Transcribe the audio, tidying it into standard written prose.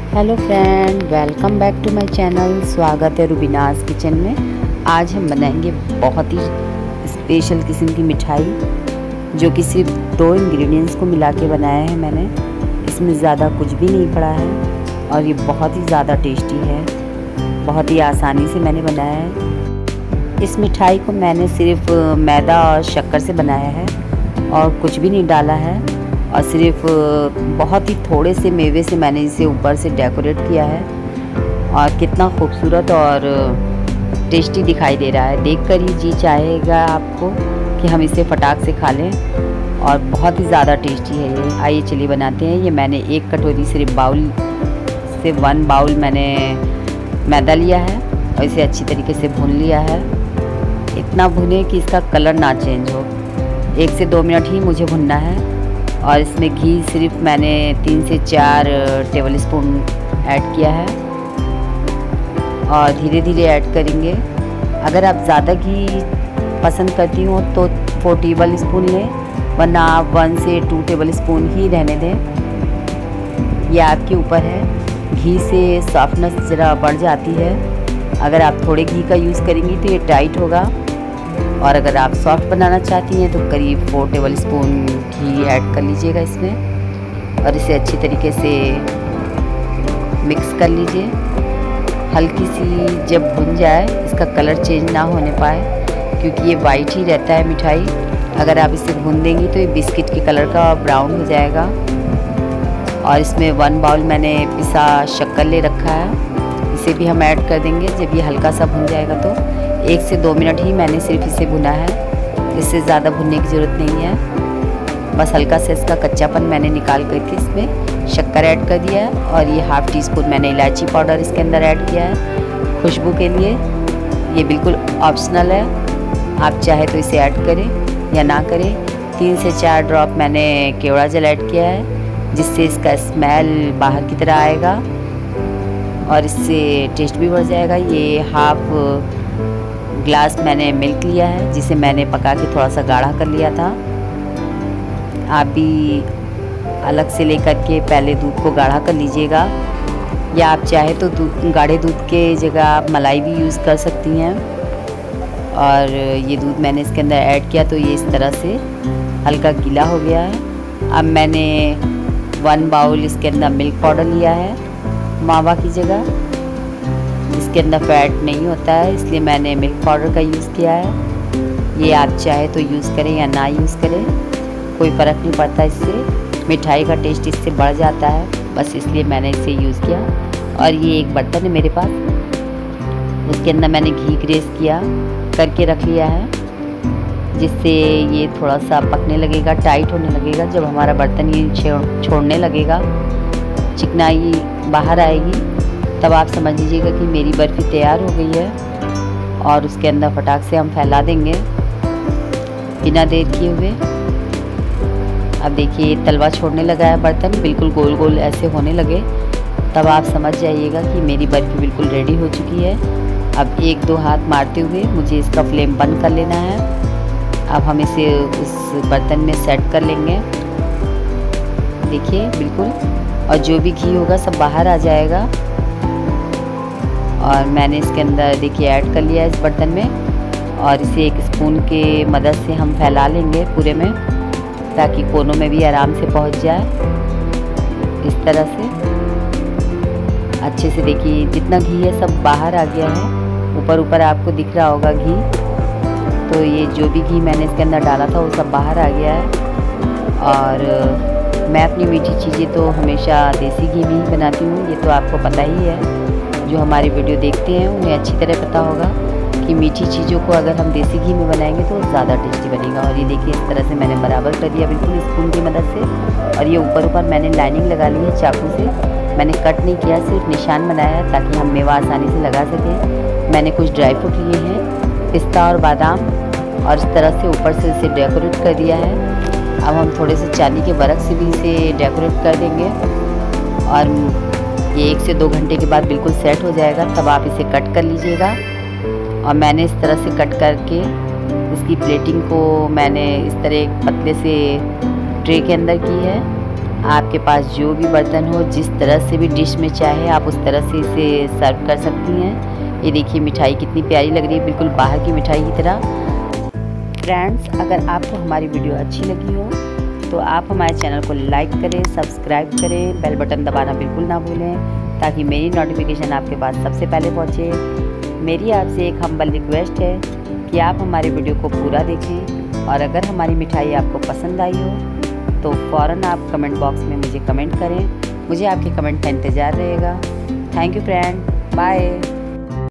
Hello friend, welcome back to my channel. स्वागत है रूबीनाज़ kitchen में। आज हम बनाएंगे बहुत ही स्पेशल किस्म की मिठाई, जो कि सिर्फ 2 इंग्रेडिएंट्स को मिला के बनाया है मैंने। इसमें ज़्यादा कुछ भी नहीं पड़ा है और ये बहुत ही ज़्यादा टेस्टी है। बहुत ही आसानी से मैंने बनाया है। इस मिठाई को मैंने सिर्फ मैदा और शक्कर से बनाया है और कुछ भी नहीं डाला है, और सिर्फ बहुत ही थोड़े से मेवे से मैंने इसे ऊपर से डेकोरेट किया है। और कितना खूबसूरत और टेस्टी दिखाई दे रहा है। देखकर ही जी चाहेगा आपको कि हम इसे फटाक से खा लें, और बहुत ही ज़्यादा टेस्टी है ये। आइए चलिए बनाते हैं। ये मैंने 1 कटोरी सिर्फ बाउल से 1 बाउल मैंने मैदा लिया है और इसे अच्छी तरीके से भून लिया है। इतना भुने कि इसका कलर ना चेंज हो। 1 से 2 मिनट ही मुझे भुनना है। और इसमें घी सिर्फ मैंने 3 से 4 टेबल स्पून ऐड किया है, और धीरे धीरे ऐड करेंगे। अगर आप ज़्यादा घी पसंद करती हो तो 4 टेबल स्पून लें, वरना आप 1 से 2 टेबल स्पून ही रहने दें। यह आपके ऊपर है। घी से सॉफ्टनेस ज़रा बढ़ जाती है। अगर आप थोड़े घी का यूज़ करेंगी तो ये टाइट होगा, और अगर आप सॉफ्ट बनाना चाहती हैं तो करीब 4 टेबल स्पून घी ऐड कर लीजिएगा इसमें, और इसे अच्छी तरीके से मिक्स कर लीजिए। हल्की सी जब भुन जाए, इसका कलर चेंज ना होने पाए, क्योंकि ये वाइट ही रहता है मिठाई। अगर आप इसे भून देंगी तो ये बिस्किट के कलर का ब्राउन हो जाएगा। और इसमें 1 बाउल मैंने पिसा शक्कर ले रखा है, इसे भी हम ऐड कर देंगे। जब ये हल्का सा भुन जाएगा तो 1 से 2 मिनट ही मैंने सिर्फ इसे भुना है। इससे ज़्यादा भुनने की ज़रूरत नहीं है। बस हल्का सा इसका कच्चापन मैंने निकाल करके इसमें शक्कर ऐड कर दिया है, और ये ½ टी स्पून मैंने इलायची पाउडर इसके अंदर ऐड किया है खुशबू के लिए। ये बिल्कुल ऑप्शनल है, आप चाहे तो इसे ऐड करें या ना करें। 3 से 4 ड्रॉप मैंने केवड़ा जल ऐड किया है, जिससे इसका स्मेल बाहर की तरह आएगा और इससे टेस्ट भी बढ़ जाएगा। ये ½ ग्लास मैंने मिल्क लिया है, जिसे मैंने पका के थोड़ा सा गाढ़ा कर लिया था। आप भी अलग से लेकर के पहले दूध को गाढ़ा कर लीजिएगा, या आप चाहे तो गाढ़े दूध के जगह आप मलाई भी यूज़ कर सकती हैं। और ये दूध मैंने इसके अंदर ऐड किया तो ये इस तरह से हल्का गीला हो गया है। अब मैंने 1 बाउल इसके अंदर मिल्क पाउडर लिया है मावा की जगह। इसके अंदर फैट नहीं होता है, इसलिए मैंने मिल्क पाउडर का यूज़ किया है। ये आप चाहे तो यूज़ करें या ना यूज़ करें, कोई फ़र्क नहीं पड़ता। इससे मिठाई का टेस्ट इससे बढ़ जाता है, बस इसलिए मैंने इसे यूज़ किया। और ये एक बर्तन है मेरे पास, उसके अंदर मैंने घी ग्रेस किया करके रख लिया है, जिससे ये थोड़ा सा पकने लगेगा, टाइट होने लगेगा। जब हमारा बर्तन ये छोड़ने लगेगा, चिकनाई बाहर आएगी, तब आप समझ लीजिएगा कि मेरी बर्फ़ी तैयार हो गई है। और उसके अंदर फटाक से हम फैला देंगे बिना देर किए हुए। अब देखिए तलवा छोड़ने लगा है बर्तन, बिल्कुल गोल गोल ऐसे होने लगे, तब आप समझ जाइएगा कि मेरी बर्फ़ी बिल्कुल रेडी हो चुकी है। अब 1-2 हाथ मारते हुए मुझे इसका फ्लेम बंद कर लेना है। अब हम इसे उस बर्तन में सेट कर लेंगे। देखिए बिल्कुल, और जो भी घी होगा सब बाहर आ जाएगा। और मैंने इसके अंदर देखिए ऐड कर लिया है इस बर्तन में, और इसे एक स्पून के मदद से हम फैला लेंगे पूरे में, ताकि कोनों में भी आराम से पहुंच जाए। इस तरह से अच्छे से देखिए जितना घी है सब बाहर आ गया है। ऊपर ऊपर आपको दिख रहा होगा घी, तो ये जो भी घी मैंने इसके अंदर डाला था वो सब बाहर आ गया है। और मैं अपनी मीठी चीज़ें तो हमेशा देसी घी में ही बनाती हूँ, ये तो आपको पता ही है। जो हमारी वीडियो देखते हैं उन्हें अच्छी तरह पता होगा कि मीठी चीज़ों को अगर हम देसी घी में बनाएंगे तो ज़्यादा टेस्टी बनेगा। और ये देखिए इस तरह से मैंने बराबर कर दिया बिल्कुल स्पून की मदद से। और ये ऊपर ऊपर मैंने लाइनिंग लगा ली है चाकू से, मैंने कट नहीं किया, सिर्फ निशान बनाया ताकि हम मेवा आसानी से लगा सकें। मैंने कुछ ड्राई फ्रूट लिए हैं, पिस्ता और बादाम, और इस तरह से ऊपर से इसे डेकोरेट कर दिया है। अब हम थोड़े से चांदी के वर्क से भी इसे डेकोरेट कर देंगे, और ये 1 से 2 घंटे के बाद बिल्कुल सेट हो जाएगा, तब आप इसे कट कर लीजिएगा। और मैंने इस तरह से कट करके इसकी प्लेटिंग को मैंने इस तरह एक पतले से ट्रे के अंदर की है, आपके पास जो भी बर्तन हो, जिस तरह से भी डिश में चाहे आप उस तरह से इसे सर्व कर सकती हैं। ये देखिए मिठाई कितनी प्यारी लग रही है, बिल्कुल बाहर की मिठाई की तरह। फ्रेंड्स, अगर आपको हमारी वीडियो अच्छी लगी हो तो आप हमारे चैनल को लाइक करें, सब्सक्राइब करें, बेल बटन दबाना बिल्कुल ना भूलें ताकि मेरी नोटिफिकेशन आपके पास सबसे पहले पहुंचे। मेरी आपसे एक हम्बल रिक्वेस्ट है कि आप हमारी वीडियो को पूरा देखें और अगर हमारी मिठाई आपको पसंद आई हो तो फ़ौरन आप कमेंट बॉक्स में मुझे कमेंट करें। मुझे आपके कमेंट का इंतज़ार रहेगा। Thank you friend, bye.